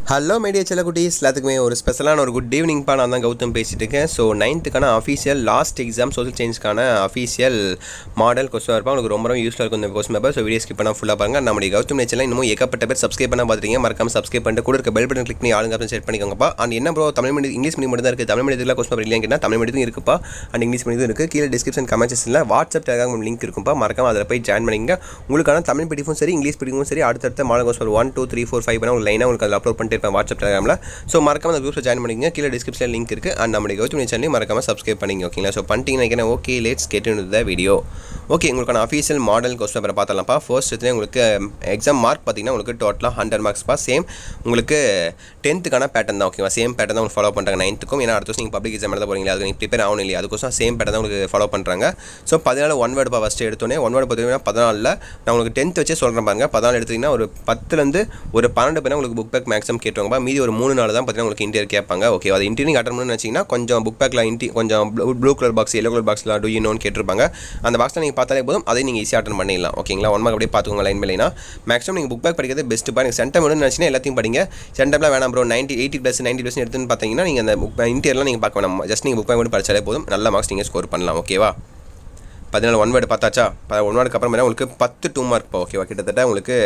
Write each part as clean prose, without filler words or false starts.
Hello media செல்ல குட்டீஸ் எல்லாத்துக்குமே ஒரு ஸ்பெஷலான ஒரு குட் ஈவினிங்ப்பா. நான் தான் கௌதம் பேசிகிட்டு இருக்கேன். So 9th official last exam social சயின்ஸ்க்கான அஃபீஷியல் மாடல் கொஸ்டின் இருப்பா. உங்களுக்கு ரொம்ப யூஸ்ஃபுல்லாக இருக்கும் இந்த question paper. So video skip பண்ணால் ஃபுல்லாக பாருங்கள். நம்முடைய கௌதம் நேச்சரில் இன்னும் ஏகப்பட்ட பேர் சப்ஸ்கிரைப் பண்ணால் பார்த்துருக்கீங்க. மறக்காம சப்ஸ்கிரைப் பண்ணிட்டு கூட இருக்க பெல் பட்டன் கிளிக் பண்ணி ஆளுங்க ஆப்ஷன் செட் பண்ணிக்கோங்கப்பா. அண்ட் என்ன bro Tamil medium English medium மட்டும் தான் இருக்குது, தமிழ் மீடியத்தில் கொஸ்டின் பேப்பர் இல்லையா கேட்டால் தமிழ் மீடியம் இருக்குப்பா அண்ட் இங்கிலீஷ் மீடியம் இருக்குது. கீழே டிஸ்கிரிப்ஷன் கமெண்ட்ஸில் வாட்ஸ்அப் டெலிகிராம் லிங்க் இருக்கும்ப்பா. மறக்காம அதில் போய் ஜாயின் பண்ணிங்க. உங்களுக்கான தமிழ் பிடிப்பும் சரி இங்கிலீஷ் பிடிப்பும் சரி அடுத்தடுத்த மாடல் கொஸ்டின் 1 2 3 4 5 உங்களுக்கு லைனாக உங்களுக்கு அதில் அப்லோட் பண்ணிட்டு இருப்பேன் வாட்ஸ்அப் டெலிகிராமில். ஸோ மறக்காம அந்த குரூப்ஸை ஜாயின் பண்ணிங்க. கீழே டிஸ்கிரிப்ஷனில் லிங்க் இருக்குது. அண்ட் நம்மளுடைய கௌதம் சேனலையும் மறக்காம சப்ஸ்கிரைப் பண்ணிங்க. ஓகேங்களா? ஸோ பண்ணிட்டீங்கன்னா okay let's get into the video. Okay, உங்களுக்கான அஃபீஷியல் மாடல் கொஸ்டின் பேப்பரை பார்த்தலாம்ப்பா. ஃபர்ஸ்ட் எடுத்து உங்களுக்கு எக்ஸாம் மார்க் பார்த்தீங்கன்னா உங்களுக்கு டோட்டலாக 100 மார்க்ஸ்ப்பா. சேம் உங்களுக்கு 10th பேட்டர்ன் தான். ஓகேவா? சேம் பேட்டர்ன் தான் உங்களுக்கு ஃபாலோ பண்ணுறாங்க 9th. ஏன்னா அடுத்த நீங்கள் பப்ளிக் எக்ஸாம் எழுத போகிறீங்களா, அதுக்கு நீங்கள் ப்ரிப்பேர் ஆகணும் இல்லையா, அதுக்கோசம் சேம் பேட்டர்ன் தான் உங்களுக்கு ஃபாலோ பண்ணுறாங்க. ஸோ 14 ஒன் வேர்டுப்பா. ஃபஸ்ட்டு எடுத்தோன்னே ஒன் வேர்டு பார்த்தீங்கன்னா 14 நான் உங்களுக்கு 10th வச்சே சொல்கிறேன் பாருங்க. 14 எடுத்திங்கன்னா ஒரு 10லேருந்து ஒரு 12 பேர் உங்களுக்கு புக் பேக் மேக்ஸிமம் கேட்டுவாங்கப்பா. மீதி ஒரு 3 நாள் தான் பார்த்தீங்கன்னா உங்களுக்கு இன்டீரியர் கேட்பாங்க. ஓகே, அது இன்டீரியர் அட்டன் பண்ணணும்னு வச்சிங்கன்னா கொஞ்சம் புக் பேக்கில் கொஞ்சம் blue colour box yellow colour பாக்ஸில் டூ யூ நோன்னு கேட்டிருப்பாங்க. அந்த பாக்ஸில் நீங்கள் பார்த்தாலே போதும், அதை நீங்கள் ஈஸியாக அட்டன் பண்ணிடலாம். ஓகேங்களா? 1 மார்க் அப்படியே பார்த்துக்கோங்க லைன் பைலைனா. மேக்ஸிமம் நீங்கள் புக் பேக் படிக்கிறது பெஸ்ட்டுப்பா. நீங்கள் சென்டம் வேணும்னு நினச்சினா எல்லாத்தையும் படிங்க. சென்டம்லாம் வேணாம் ப்ரோ 80+ 90% எடுத்துன்னு பார்த்தீங்கன்னா நீங்கள் அந்த புக் இன்டீரியர்லாம் நீங்கள் பார்க்க வேணாம். ஜஸ்ட் நீங்கள் புக் பேக் மட்டும் படித்தாலே போதும், நல்ல மார்க்ஸ் நீங்கள் ஸ்கோர் பண்ணலாம். ஓகேவா? 14 ஒன் வேர்டு பார்த்தாச்சா? 1 வேர்டுக்கு அப்புறம் உங்களுக்கு 10 2 மார்க். ஓகேவா? கிட்டத்தட்ட உங்களுக்கு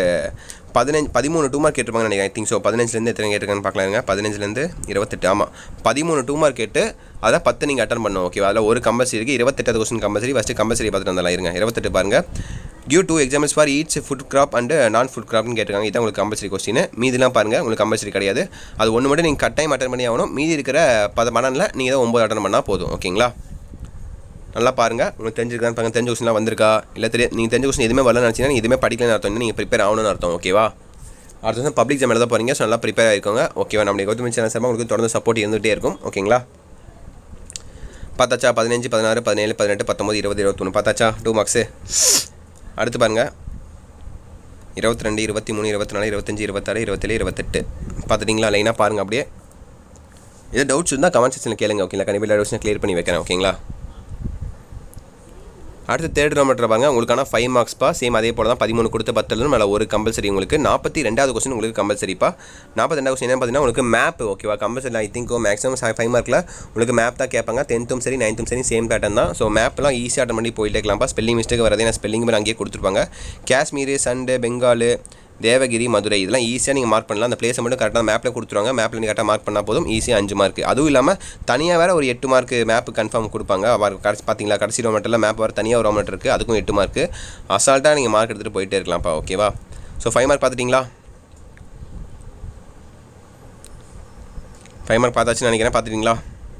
13 2 மார்க் கேட்டிருப்பாங்க நினைக்கிறேன். ஐ திங்க் ஸோ 15லேருந்து எத்தனை கேட்டிருக்கான்னு பார்க்கலாங்க. 15லேருந்து 28. ஆமாம், 13 2 மார்க் கேட்டு அதான் 10 நீங்கள் அட்டன் பண்ணணும். ஓகேவா? அதில் ஒரு கம்பல்சரி இருக்குது. 28 கொஸ்டின் கம்பல்சரி. ஃபஸ்ட்டு கம்பல்சரி பார்த்துட்டு வந்தாலும் இருங்க. 28 பாருங்கள். Give 2 examples for each food crop and non food கிராப்னு கேட்டிருக்காங்க. இதான் உங்களுக்கு கம்பல்சரி கொஸ்டின். மீதிலாம் பாருங்கள் உங்களுக்கு கம்பல்சரி கிடையாது. அது ஒன்று மட்டும் நீங்கள் கட்டாயம் அட்டன் பண்ணி ஆகணும். மீதி இருக்கிற 10 நீங்கள் தான் 9 அட்டன் பண்ணால் போதும். ஓகேங்களா? நல்லா பாருங்கள். உங்களுக்கு தெரிஞ்சிருக்கான்னு பாருங்கள். தெரிஞ்ச கொஸ்டின்லாம் வந்திருக்கா இல்லை நீங்கள் தெரிஞ்ச கொஸ்டின் எதுவுமே வரலன்னு நினச்சிங்கன்னா நீங்கள் எதுவுமே படிக்கலன்னு அர்த்தம். நீங்கள் ப்ரிப்பேர் ஆகணும்னு அர்த்தம். ஓகேவா? அடுத்த வருஷம் பப்ளிக் எக்ஸாம் எழுத போகிறீங்க. ஸோ நல்லா ப்ரிப்பேர் ஆகிக்கோங்க. ஓகேவா? நம்மளுடைய கௌதம் சேனல் சார்பாக உங்களுக்கு தொடர்ந்து சப்போர்ட் இருந்துகிட்டே இருக்கும். ஓகேங்களா? பார்த்தாச்சா? 15 16 17 18 19 20 21 பார்த்தாச்சா? 2 மார்க்ஸு. அடுத்து பாருங்கள் 22 23 24 25 26 27 28 பார்த்துட்டிங்களா? லைனாக பாருங்கள். அப்படியே எதாவது டவுட்ஸ் இருந்தால் கமெண்ட் செக்ஷனில் கேளுங்க. ஓகேங்களா? கண்டிப்பாக டவுட்ஸ்னால் கிளியர் பண்ணி வைக்கிறேன். ஓகேங்களா? அடுத்து தேர்ட் ரோமீட்டர் பாருங்க. உங்களுக்கான 5 மார்க்ஸ்ப்பா. சேம் அதே போல் தான் 13 கொடுத்து 10 மேலே ஒரு கம்பல்சரி. உங்களுக்கு 42வது கொஸ்டின் உங்களுக்கு கம்பல்சரிப்பா. 42வது கொஸ்டின் என்ன பார்த்தீங்கன்னா உங்களுக்கு மேப். ஓகேவா? கம்பல்சரி ஐ திங்க் மேக்ஸிமம் 5 மார்க்கில் உங்களுக்கு மேப் தான் கேட்பாங்க. 10th சரி 9th சரி சேம் பேட்டர்ன் தான். ஸோ மேப்லாம் ஈஸியாக அட்டன் பண்ணி போயிட்டே இருக்கலாம்ப்பா. ஸ்பெல்லிங் மிஸ்டேக் வரதே நான் ஸ்பெல்லிங் மேலே அங்கேயே கொடுத்துருப்பாங்க. காஷ்மீர், சண்டு, பெங்கால், தேவகிரி, மதுரை இதெல்லாம் ஈஸியாக நீங்கள் மார்க் பண்ணலாம். அந்த பிளேஸை மட்டும் கரெக்டாக மேப்பில் கொடுத்துருவாங்க. மேப்பில் நீங்கள் கரெக்டாக மார்க் பண்ணால் போதும், ஈஸியாக 5 மார்க். அதுவும் இல்லாமல் தனியாக வேறு ஒரு 8 மார்க் மேப்பு கன்ஃபார்ம் கொடுப்பாங்க. கடைசி பார்த்தீங்களா? கடைசி ரோமீட்டரில் மேப் வேறு தனியாக ஒரு ரோமீட்டர் இருக்குது, அதுக்கும் 8 மார்க். அசால்ட்டாக நீங்கள் மார்க் எடுத்துகிட்டு போயிட்டே இருக்கலாம்ப்பா. ஓகேவா? ஸோ 5 மார்க் பார்த்துட்டிங்களா? 5 மார்க் பார்த்தாச்சுன்னு நினைக்கிறேன். பார்த்துட்டிங்களா?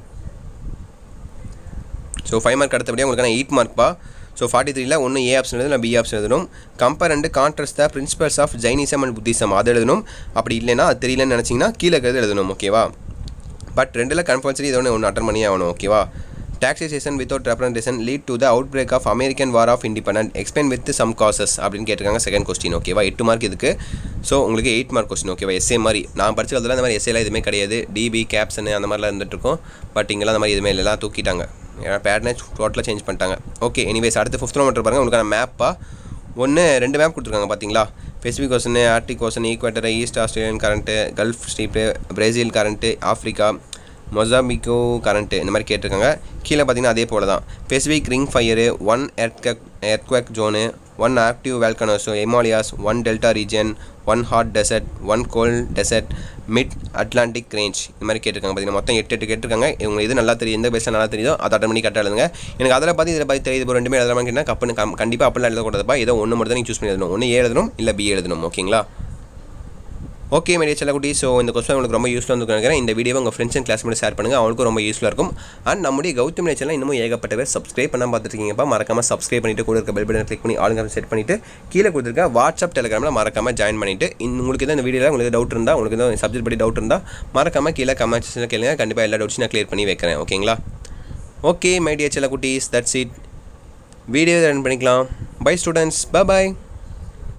ஸோ 5 மார்க் அடுத்தபடியாக உங்களுக்கான 8 மார்க்ப்பா. ஸோ 43ல் ஒன்று ஏ ஆப்ஷன் எழுதணும், இல்லை பி ஆப்ஷன் எழுதணும். Compare and contrast the principles of Jainism and Buddhism அது எழுதணும். அப்படி இல்லைன்னா அது தெரியலன்னு நினச்சிங்கன்னா கீழே எழுதணும். ஓகேவா? பட் 2ல் கம்பல்சரி இதை ஒன்று அட்டன் பண்ணி ஆகணும். ஓகேவா? Taxation without representation lead to the outbreak of American war of independent explain with some causes அப்படின்னு கேட்டிருக்காங்க. Second question. ஓகேவா? 8 மார்க் இதுக்கு. ஸோ உங்களுக்கு 8 மார்க் கொஸ்டின். ஓகேவா? எஸ்ஏ மாதிரி நான் படிச்சதில் அந்த மாதிரி எஸ்ஏலாம் எதுவுமே கிடையாது. டிபி கேப்ஷனு அந்த மாதிரிலாம் இருந்துகிட்ருக்கோம். பட் இங்கெல்லாம் அந்த மாதிரி எதுவுமே இல்லை, எல்லாம் தூக்கிட்டாங்க. ஏன்னா பேட்டர்னே டோட்டலாக சேஞ்ச் பண்ணிட்டாங்க. ஓகே, எனிவேஸ் அடுத்து 5th ரோமீட்டர் பாருங்கள். உங்களுக்கான மேப்பா 2 மேப் கொடுத்துருக்காங்க. பார்த்தீங்களா? Pacific Ocean, Arctic Ocean, equator, East Australian current, Gulf stream, Brazil current, Africa, Mozambique current இந்த மாதிரி கேட்டிருக்காங்க. கீழே பார்த்தீங்கன்னா அதே போல் தான். Pacific ring fire, 1 earthquake zone, 1 active volcanoes, Himalayas, 1 delta region, 1 hot desert, 1 cold desert, mid Atlantic range இந்த மாதிரி கேட்டிருக்காங்க. பார்த்தீங்கன்னா மொத்தம் 8 கேட்டிருக்காங்க. இவங்க இது நல்லா தெரியும், எந்த பேஸில் நல்லா தெரியுதோ அதை அட்டன் பண்ணி கரெக்டாக எழுதுங்க. எனக்கு அதில் பார்த்து இதில் பார்த்து தெரியுது. இப்போ 2மே எழுதலாம் கேட்டால் கண்டிப்பாக அப்படிலாம் எழுதக்கூடாதுப்பா. ஏதோ ஒன்று மட்டும் தான் நீங்கள் சூஸ் பண்ணி எழுதணும். ஒன்று ஏ எழுதணும், இல்லை பி எழுதணும். ஓகேங்களா? ஓகே மீடியா செல்ல குட்டி. ஸோ இந்த கொஸ்டின் உங்களுக்கு ரொம்ப யூஸ்ஃபுல்லாக வந்து நினைக்கிறேன். இந்த வீடியோ உங்கள் ஃப்ரெண்ட்ஸ் அண்ட் கிளாஸ் மட்டும் ஷேர் பண்ணுங்கள், அவங்களுக்கும் ரொம்ப யூஸ்ஃபுல்லாக இருக்கும். அண்ட் நம்முடைய கௌதம் நேச்சரில் இன்னமும் ஏகப்பட்ட பேர் சப்ஸ்கிரைப் பண்ணால் பார்த்துருக்கீங்கப்பா. மறக்காமல் சப்ஸ்கிரைப் பண்ணிவிட்டு கூட இருக்க பெல் பட்டன் கிளிக் பண்ணி ஆளுங்க செட் பண்ணிவிட்டு கீழே கொடுத்துருக்க வாட்ஸ்அப் டெலிகிராமில் மறக்காமல் ஜாயின் பண்ணிவிட்டு உங்களுக்கு தான் இந்த வீடியோவில் உங்களுக்கு டவுட் இருந்தால், உங்களுக்கு தான் சப்ஜெக்ட் படி டவுட் இருந்தால் மறக்காமல் கீழே கமெண்ட் செக்ஷனில் கேளுங்க. கண்டிப்பாக எல்லா டவுட்ஸும் நான் கிளியர் பண்ணி வைக்கிறேன். ஓகேங்களா? ஓகே மீடியா செல்ல குட்டீஸ், தட்ஸ் இட். வீடியோ ரன் பண்ணிக்கலாம். Bye students, by.